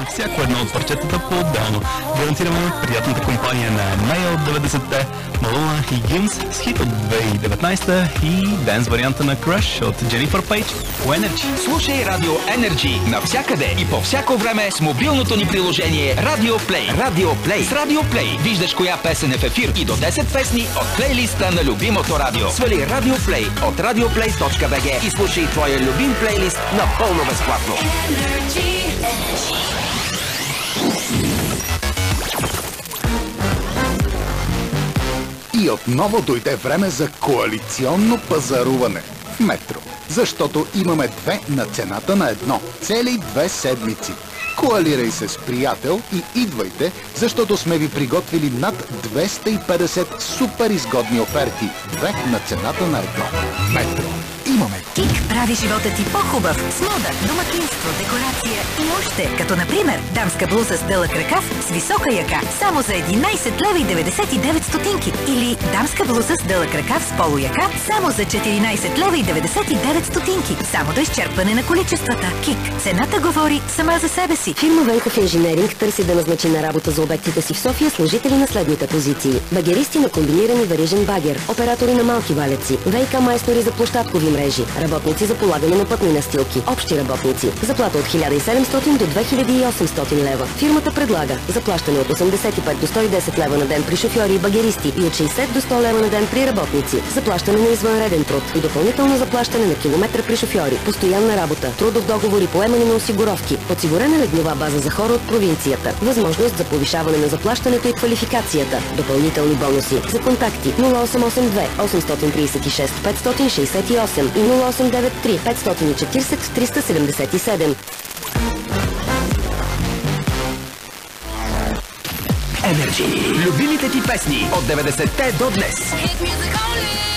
всяко едно от парчетата по-отделно. Гарантираме приятната компания на Нея от 90-те, Малуна и Гимс с хит от 2019 и денс варианта на Crush от Jennifer Page по Energy. Слушай Радио Energy навсякъде и по всяко време с мобилното ни приложение Radio Play. Radio Play. С Radio Play виждаш коя песен е в ефир и до 10 песни от плейлиста на любимото радио. Свали Radio Play от radioplay.bg и слушай твоя любим плейлист напълно безплатно. И отново дойде време за коалиционно пазаруване в Метро. Защото имаме 2 на цената на 1. Цели 2 седмици. Коалирай се с приятел и идвайте, защото сме ви приготвили над 250 супер изгодни оферти. 2 на цената на 1. Метро. Имаме. КИК прави живота ти по-хубав с мода, домакинство, декорация и още. Като например дамска блуза с дълъг ръкав с висока яка само за 11 лева и 99 стотинки. Или дамска блуза с дълъг ръкав с полуяка само за 14 лева и 99 стотинки. Само до изчерпване на количествата. КИК. Цената говори сама за себе си. Фирма Венков инженеринг търси да назначи на работа за обектите си в София служители на следните позиции. Багеристи на комбинирани верижен багер, оператори на малки валяци, ВиК майстори за площадкови мрежи, работници за полагане на пътни настилки, общи работници. Заплата от 1700 до 2800 лева. Фирмата предлага заплащане от 85 до 110 лева на ден при шофьори и багеристи и от 60 до 100 лева на ден при работници. Заплащане на извънреден труд и допълнително заплащане на километра при шофьори. Постоянна работа, трудов договор и поемане на осигуровки. Подсигурена леглова база за хора от провинцията. Възможност за повишаване на заплащането и квалификацията. Допълнителни бонуси. За контакти 0882 836 568 и 0893 540 377. Energy. Любимите ти песни от 90-те до днес.